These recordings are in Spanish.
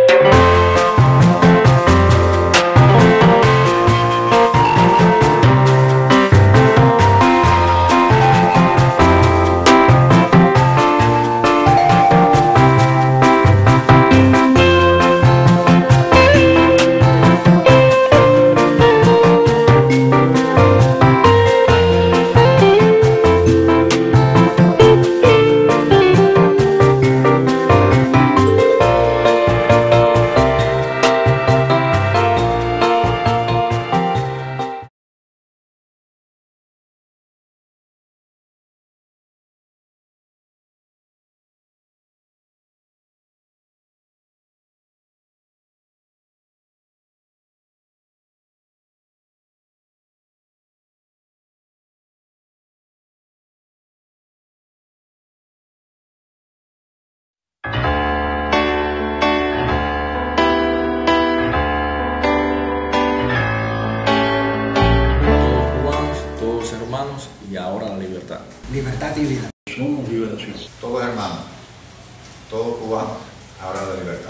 Y ahora la libertad. Libertad y vida. Somos liberación. Todos hermanos, todos cubanos, ahora la libertad.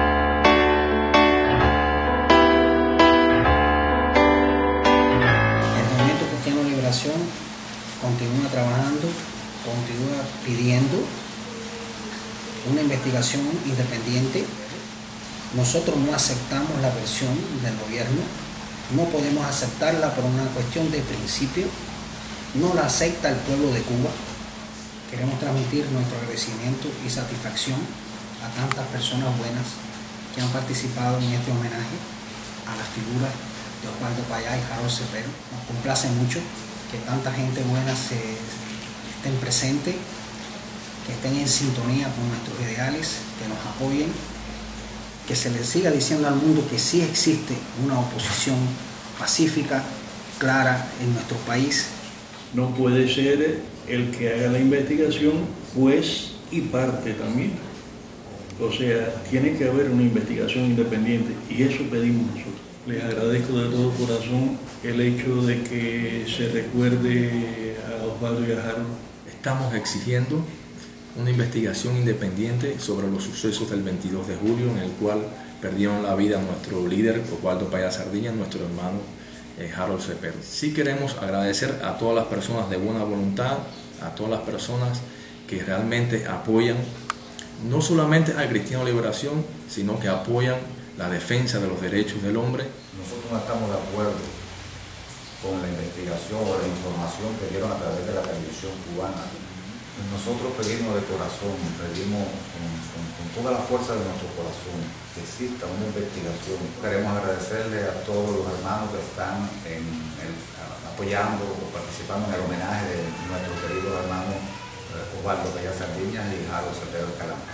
El Movimiento Cristiano de Liberación continúa trabajando, continúa pidiendo una investigación independiente. Nosotros no aceptamos la versión del gobierno, no podemos aceptarla por una cuestión de principio. No la acepta el pueblo de Cuba. Queremos transmitir nuestro agradecimiento y satisfacción a tantas personas buenas que han participado en este homenaje a las figuras de Osvaldo Payá y Harold Cepero. Nos complace mucho que tanta gente buena estén presentes, que estén en sintonía con nuestros ideales, que nos apoyen, que se les siga diciendo al mundo que sí existe una oposición pacífica, clara en nuestro país. No puede ser el que haga la investigación juez y parte también. O sea, tiene que haber una investigación independiente y eso pedimos nosotros. Les agradezco de todo corazón el hecho de que se recuerde a Osvaldo y a Harold. Estamos exigiendo una investigación independiente sobre los sucesos del 22 de julio en el cual perdieron la vida nuestro líder Osvaldo Payá Sardiña, nuestro hermano Harold Cepero. Sí queremos agradecer a todas las personas de buena voluntad, a todas las personas que realmente apoyan no solamente a Cristiano Liberación, sino que apoyan la defensa de los derechos del hombre. Nosotros no estamos de acuerdo con la investigación o la información que dieron a través de la televisión cubana. Nosotros pedimos de corazón, pedimos con toda la fuerza de nuestro corazón que exista una investigación. Queremos agradecerle a todos los hermanos que están apoyando o participando en el homenaje de nuestros queridos hermanos Osvaldo Payá Sardiñas y Harold Cepero Calama.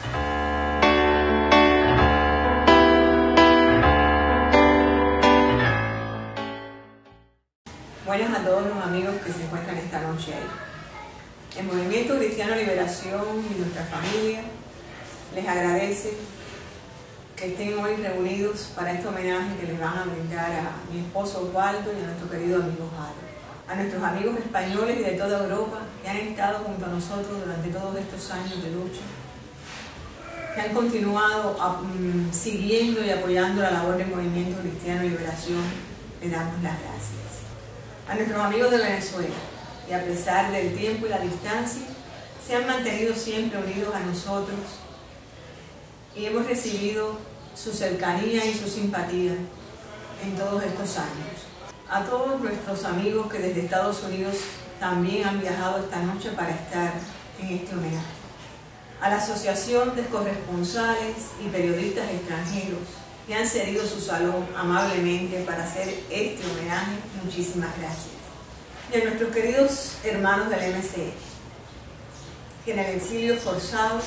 Buenas a todos los amigos que se encuentran esta noche ahí. El Movimiento Cristiano Liberación y nuestra familia les agradece que estén hoy reunidos para este homenaje que les van a brindar a mi esposo Osvaldo y a nuestro querido amigo Harold. A nuestros amigos españoles y de toda Europa que han estado junto a nosotros durante todos estos años de lucha, que han continuado siguiendo y apoyando la labor del Movimiento Cristiano Liberación, les damos las gracias. A nuestros amigos de Venezuela, que a pesar del tiempo y la distancia, se han mantenido siempre unidos a nosotros y hemos recibido su cercanía y su simpatía en todos estos años. A todos nuestros amigos que desde Estados Unidos también han viajado esta noche para estar en este homenaje. A la Asociación de Corresponsales y Periodistas Extranjeros que han cedido su salón amablemente para hacer este homenaje, muchísimas gracias. Y a nuestros queridos hermanos del MCE, que en el exilio forzado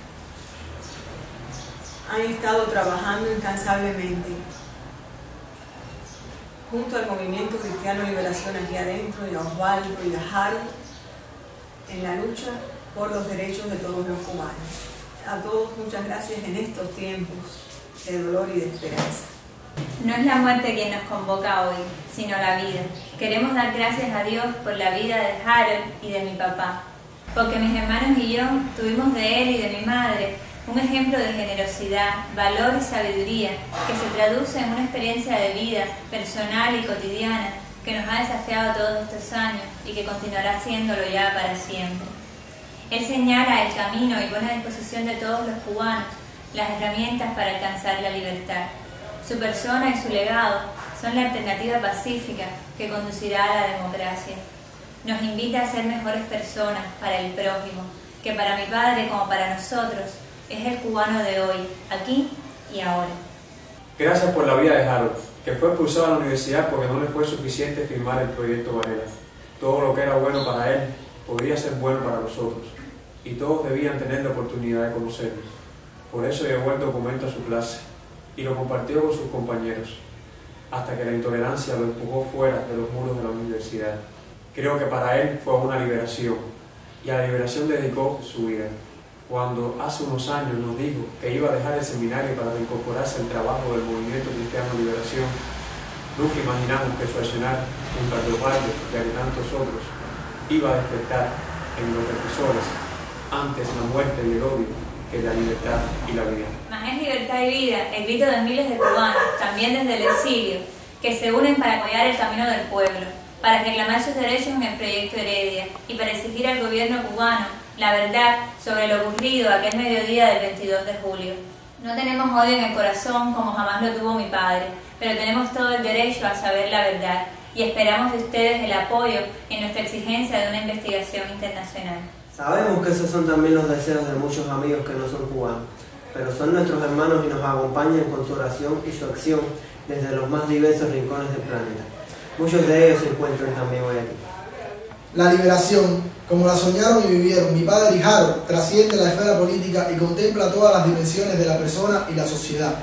han estado trabajando incansablemente junto al Movimiento Cristiano Liberación aquí adentro y a Osvaldo y a Harold en la lucha por los derechos de todos los cubanos. A todos muchas gracias en estos tiempos de dolor y de esperanza. No es la muerte quien nos convoca hoy, sino la vida. Queremos dar gracias a Dios por la vida de Harold y de mi papá, porque mis hermanos y yo tuvimos de él y de mi madre un ejemplo de generosidad, valor y sabiduría que se traduce en una experiencia de vida personal y cotidiana que nos ha desafiado todos estos años y que continuará haciéndolo ya para siempre. Él señala el camino y pone a disposición de todos los cubanos las herramientas para alcanzar la libertad. Su persona y su legado son la alternativa pacífica que conducirá a la democracia. Nos invita a ser mejores personas para el prójimo, que para mi padre como para nosotros es el cubano de hoy, aquí y ahora. Gracias por la vida de Harold, que fue expulsado a la universidad porque no le fue suficiente firmar el proyecto Varela. Todo lo que era bueno para él podría ser bueno para nosotros, y todos debían tener la oportunidad de conocerlo. Por eso llevó el documento a su clase y lo compartió con sus compañeros, hasta que la intolerancia lo empujó fuera de los muros de la universidad. Creo que para él fue una liberación, y a la liberación dedicó su vida. Cuando hace unos años nos dijo que iba a dejar el seminario para reincorporarse al trabajo del Movimiento Cristiano Liberación, nunca imaginamos que su accionar junto al Leopardo y a tantos otros iba a despertar en los represores antes la muerte y el odio que la libertad y la vida. Más es libertad y vida el grito de miles de cubanos, también desde el exilio, que se unen para apoyar el camino del pueblo, para reclamar sus derechos en el proyecto Heredia y para exigir al gobierno cubano la verdad sobre lo ocurrido aquel mediodía del 22 de julio. No tenemos odio en el corazón como jamás lo tuvo mi padre, pero tenemos todo el derecho a saber la verdad y esperamos de ustedes el apoyo en nuestra exigencia de una investigación internacional. Sabemos que esos son también los deseos de muchos amigos que no son cubanos, pero son nuestros hermanos y nos acompañan con su oración y su acción desde los más diversos rincones del planeta. Muchos de ellos se encuentran también hoy aquí. La liberación, como la soñaron y vivieron mi padre y Harold, trasciende la esfera política y contempla todas las dimensiones de la persona y la sociedad.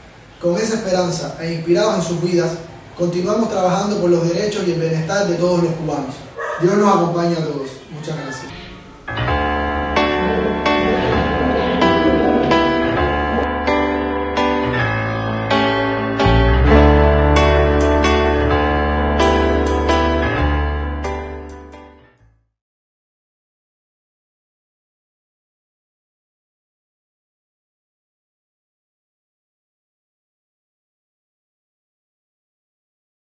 Con esa esperanza e inspirados en sus vidas, continuamos trabajando por los derechos y el bienestar de todos los cubanos. Dios nos acompañe a todos.